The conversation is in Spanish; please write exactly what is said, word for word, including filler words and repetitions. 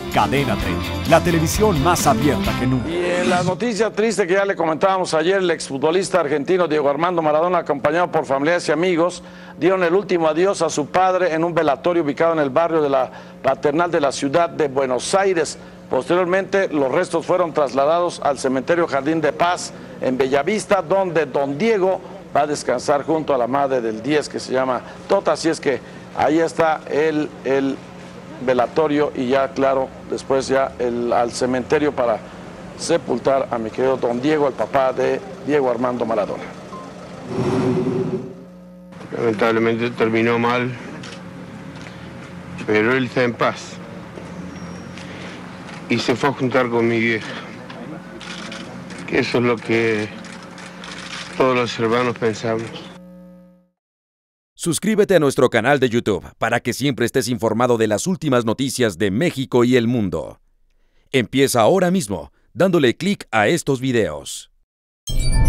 Cadena treinta, la televisión más abierta que nunca. Y en la noticia triste que ya le comentábamos ayer, el exfutbolista argentino Diego Armando Maradona, acompañado por familiares y amigos, dieron el último adiós a su padre en un velatorio ubicado en el barrio de la Paternal de la ciudad de Buenos Aires. Posteriormente, los restos fueron trasladados al cementerio Jardín de Paz en Bellavista, donde don Diego va a descansar junto a la madre del diez, que se llama Tota. Así es que ahí está el, el velatorio y ya, claro, después ya el, al cementerio para sepultar a mi querido don Diego, el papá de Diego Armando Maradona. Lamentablemente terminó mal, pero él está en paz y se fue a juntar con mi vieja, que eso es lo que todos los hermanos pensamos. Suscríbete a nuestro canal de YouTube para que siempre estés informado de las últimas noticias de México y el mundo. Empieza ahora mismo dándole clic a estos videos.